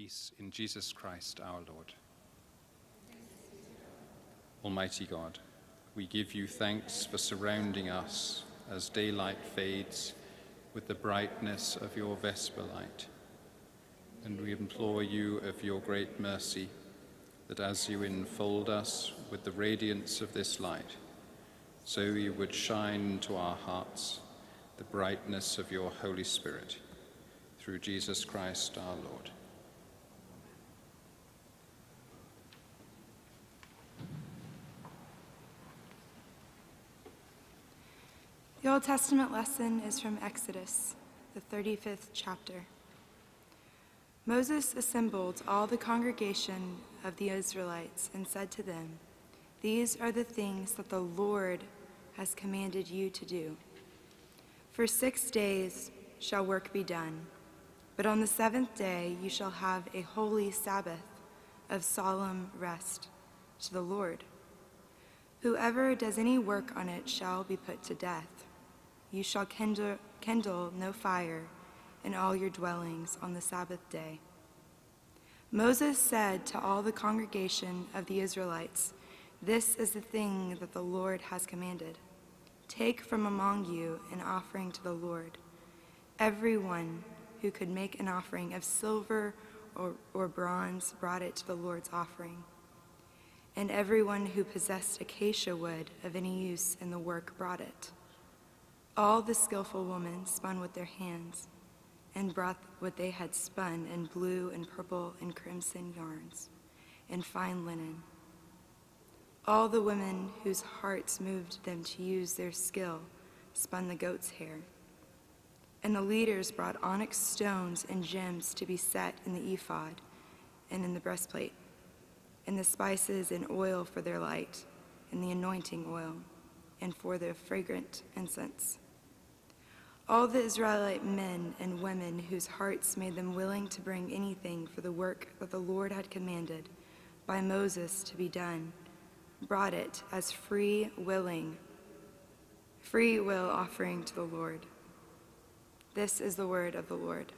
Peace in Jesus Christ our Lord. Almighty God, we give you thanks for surrounding us as daylight fades with the brightness of your Vesper light. And we implore you of your great mercy, that as you enfold us with the radiance of this light, so you would shine to our hearts the brightness of your Holy Spirit, through Jesus Christ our Lord. The Old Testament lesson is from Exodus, the 35th chapter. Moses assembled all the congregation of the Israelites and said to them, "These are the things that the Lord has commanded you to do. For 6 days shall work be done, but on the 7th day you shall have a holy Sabbath of solemn rest to the Lord. Whoever does any work on it shall be put to death. You shall kindle no fire in all your dwellings on the Sabbath day." Moses said to all the congregation of the Israelites, "This is the thing that the Lord has commanded. Take from among you an offering to the Lord. Everyone who could make an offering of silver or bronze brought it to the Lord's offering. And everyone who possessed acacia wood of any use in the work brought it. All the skillful women spun with their hands and brought what they had spun in blue and purple and crimson yarns and fine linen. All the women whose hearts moved them to use their skill spun the goat's hair. And the leaders brought onyx stones and gems to be set in the ephod and in the breastplate, and the spices and oil for their light, and the anointing oil, and for their fragrant incense. All the Israelite men and women whose hearts made them willing to bring anything for the work that the Lord had commanded by Moses to be done, brought it as free will offering to the Lord. This is the word of the Lord.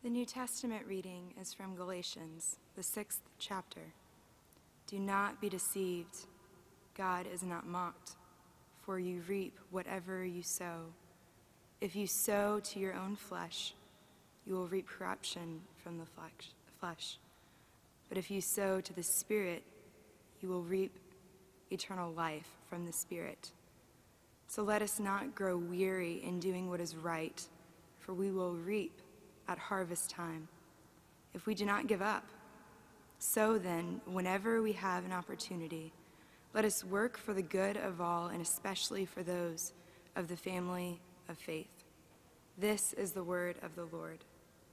The New Testament reading is from Galatians, the 6th chapter. Do not be deceived. God is not mocked, for you reap whatever you sow. If you sow to your own flesh, you will reap corruption from the flesh. But if you sow to the Spirit, you will reap eternal life from the Spirit. So let us not grow weary in doing what is right, for we will reap at harvest time if we do not give up. So then, whenever we have an opportunity, let us work for the good of all, and especially for those of the family of faith. This is the word of the Lord.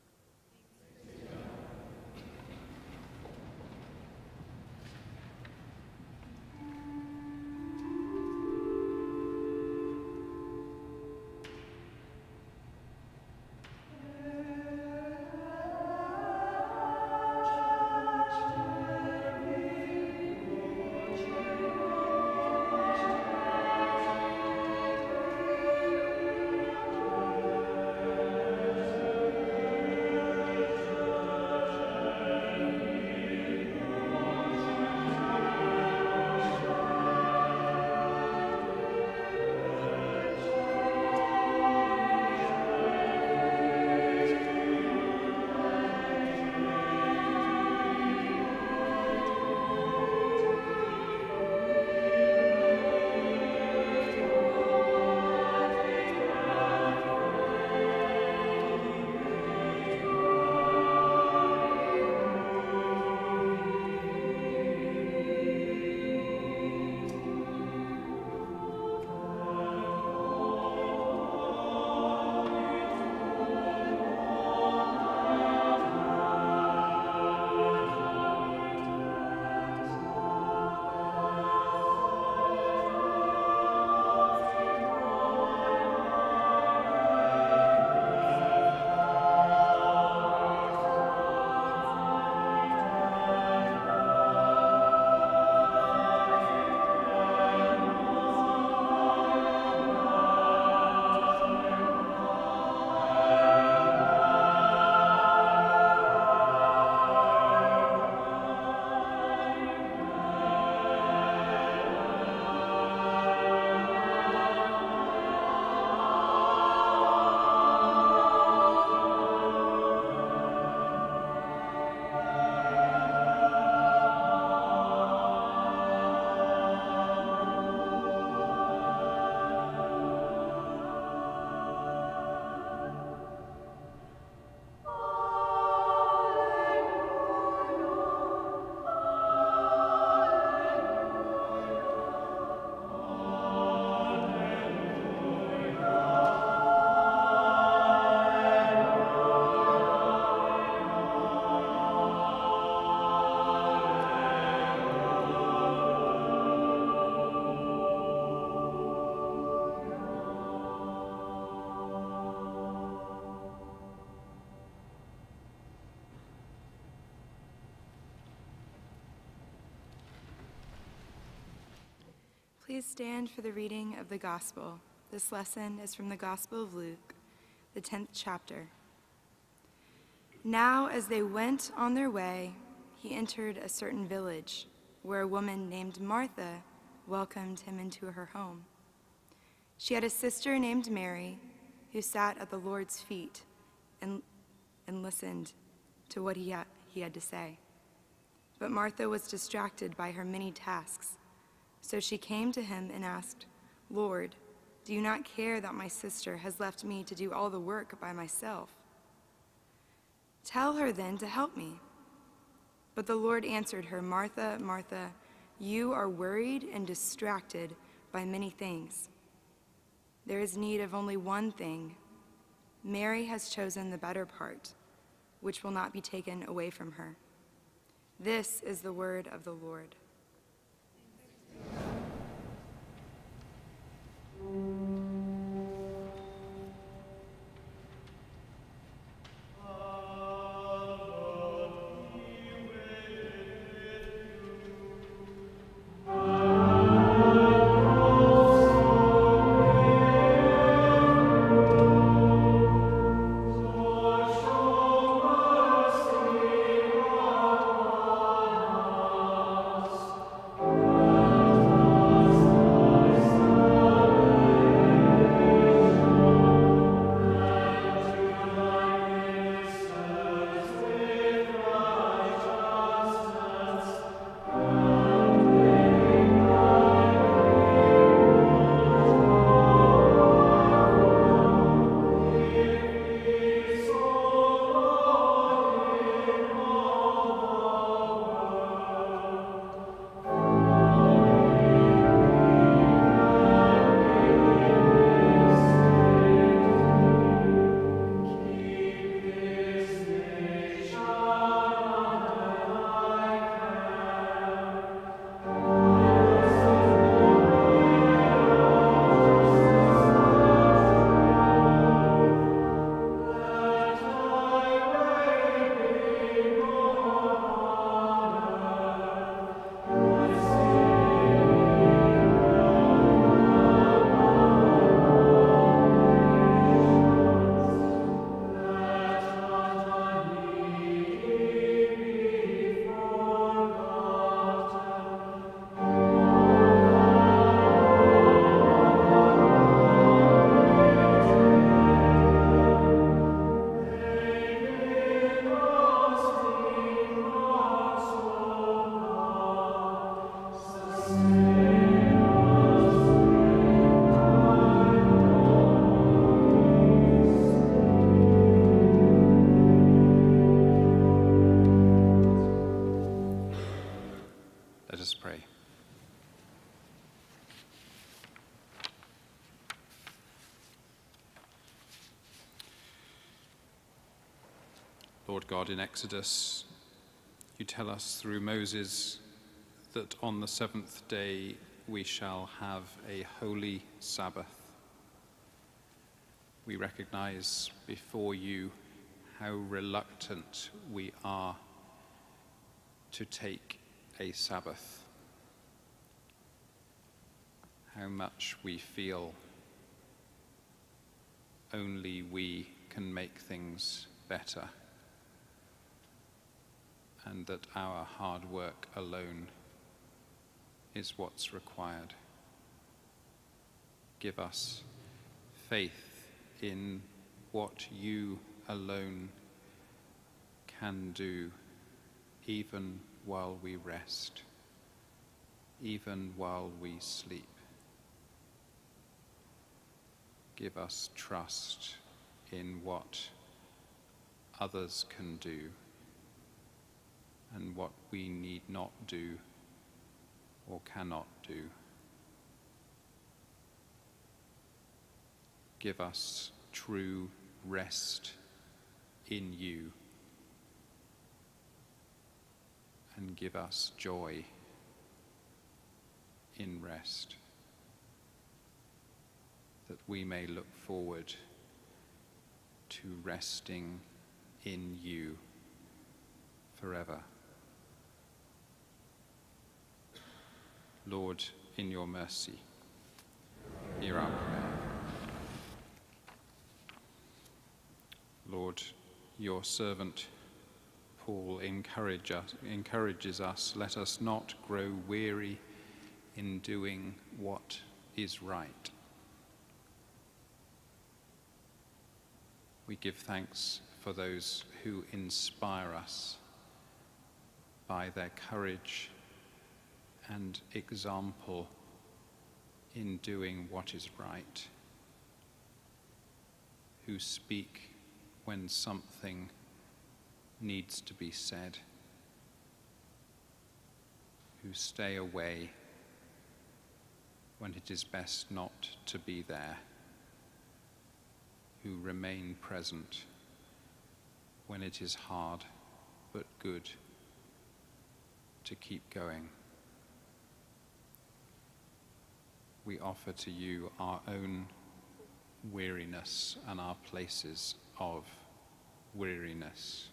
Please stand for the reading of the Gospel. This lesson is from the Gospel of Luke, the 10th chapter. Now, as they went on their way, he entered a certain village where a woman named Martha welcomed him into her home. She had a sister named Mary who sat at the Lord's feet and listened to what he had to say. But Martha was distracted by her many tasks. So she came to him and asked, "Lord, do you not care that my sister has left me to do all the work by myself? Tell her then to help me." But the Lord answered her, "Martha, Martha, you are worried and distracted by many things. There is need of only one thing. Mary has chosen the better part, which will not be taken away from her." This is the word of the Lord. So Lord God, in Exodus, you tell us through Moses that on the seventh day we shall have a holy Sabbath. We recognize before you how reluctant we are to take a Sabbath, how much we feel only we can make things better, and that our hard work alone is what's required. Give us faith in what you alone can do, even while we rest, even while we sleep. Give us trust in what others can do and what we need not do or cannot do. Give us true rest in you, and give us joy in rest, that we may look forward to resting in you forever. Lord, in your mercy, hear our prayer. Lord, your servant Paul encourages us, let us not grow weary in doing what is right. We give thanks for those who inspire us by their courage and example in doing what is right, who speak when something needs to be said, who stay away when it is best not to be there, who remain present when it is hard but good to keep going. We offer to you our own weariness and our places of weariness.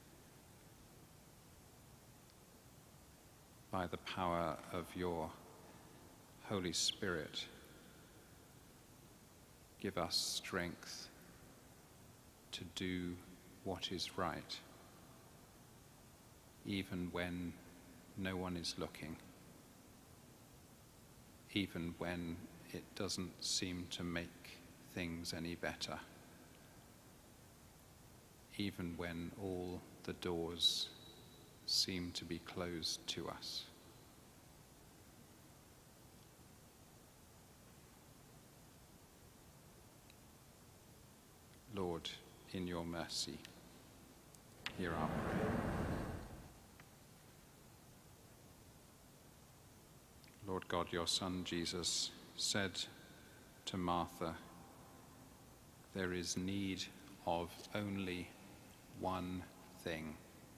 By the power of your Holy Spirit, give us strength to do what is right, even when no one is looking, even when it doesn't seem to make things any better, even when all the doors seem to be closed to us. Lord, in your mercy, hear our prayer. Lord God, your Son Jesus said to Martha, there is need of only one thing.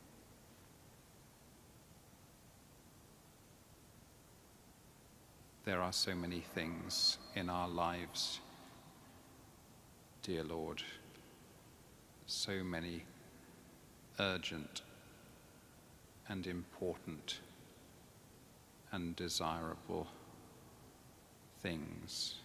There are so many things in our lives, dear Lord, so many urgent and important and desirable things.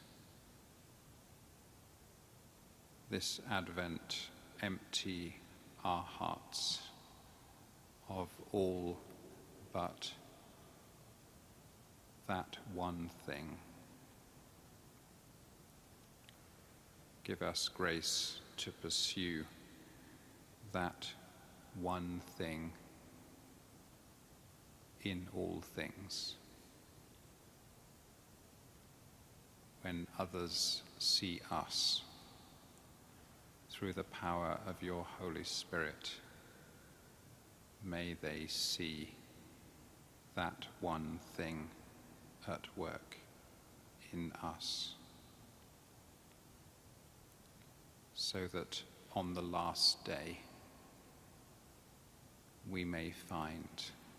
This Advent, empty our hearts of all but that one thing. Give us grace to pursue that one thing in all things. When others see us through the power of your Holy Spirit, may they see that one thing at work in us, so that on the last day we may find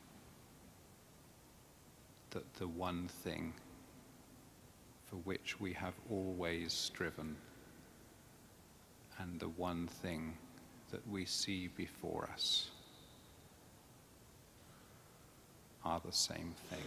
that the one thing for which we have always striven, and the one thing that we see before us, are the same thing.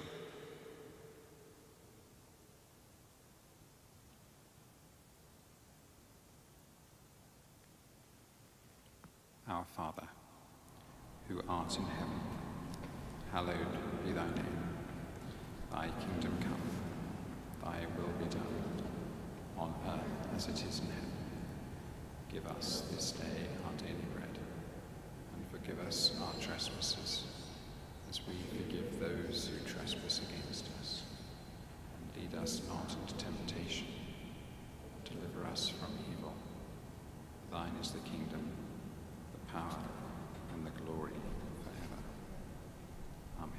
Our Father, who art in heaven, hallowed be thy name. Thy kingdom come, thy will be done, on earth as it is in heaven. Give us this day our daily bread, and forgive us our trespasses, as we forgive those who trespass against us. And lead us not into temptation, but deliver us from evil. Thine is the kingdom, the power, and the glory forever. Amen.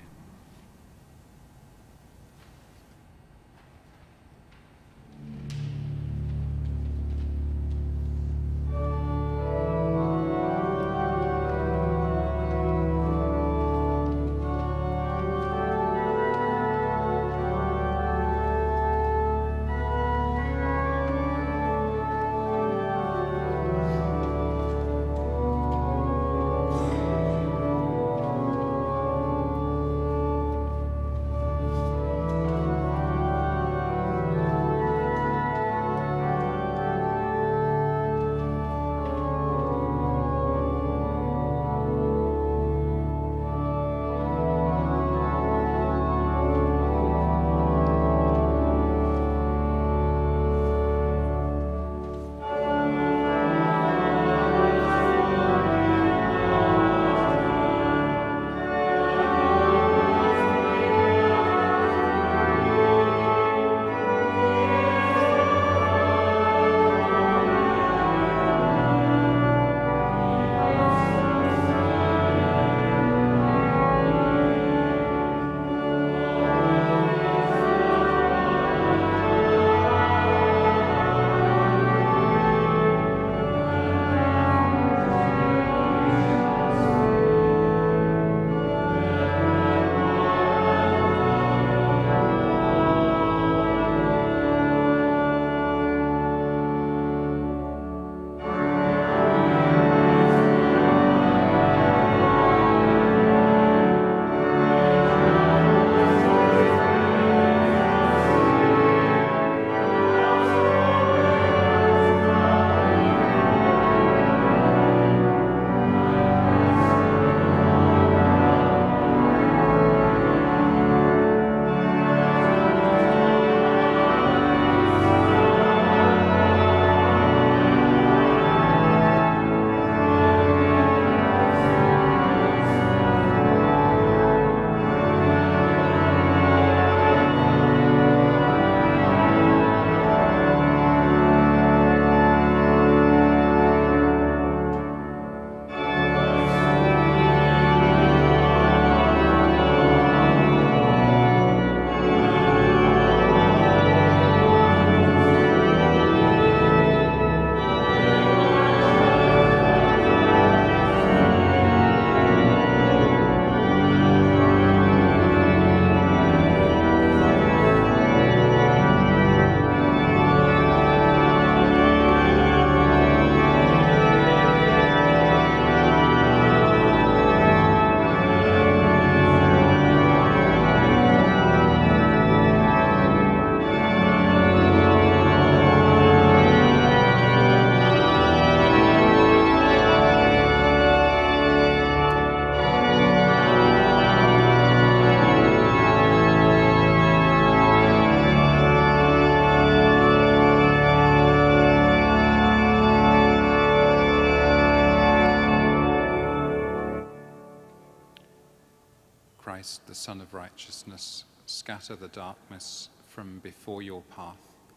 Christ, the Son of Righteousness, scatter the darkness from before your path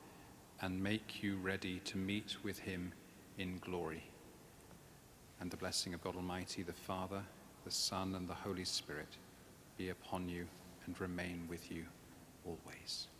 and make you ready to meet with him in glory. And the blessing of God Almighty, the Father, the Son, and the Holy Spirit be upon you and remain with you always.